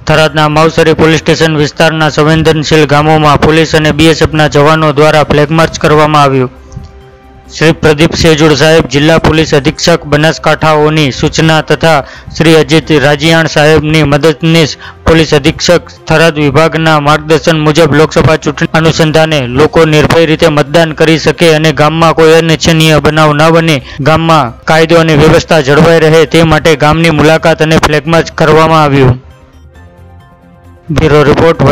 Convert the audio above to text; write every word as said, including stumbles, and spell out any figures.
થરાદના Mavsari police station વિસ્તારના સંવેદનશીલ ગામોમાં પોલીસ અને બીએસએફના જવાનો દ્વારા ફ્લેગ માર્ચ કરવામાં આવ્યું। શ્રી પ્રદીપ સેજુડ સાહેબ જિલ્લા પોલીસ અધિક્ષક બનાસકાંઠાઓની સૂચના તથા શ્રી અજીત રાજીયાણ સાહેબની મદદનીશ પોલીસ અધિક્ષક થરાદ વિભાગના માર્ગદર્શન મુજબ લોકસભા ચૂંટણી અનુસંધાને લોકો નિર્ભય રીતે મતદાન કરી શકે અને ગામમાં કોઈ અનિચ્છનીય બનાવ ન બને, ગામમાં કાયદો અને વ્યવસ્થા જળવાઈ રહે તે માટે ગામની મુલાકાત અને ફ્લેગ માર્ચ કરવામાં આવ્યું। Bureau report.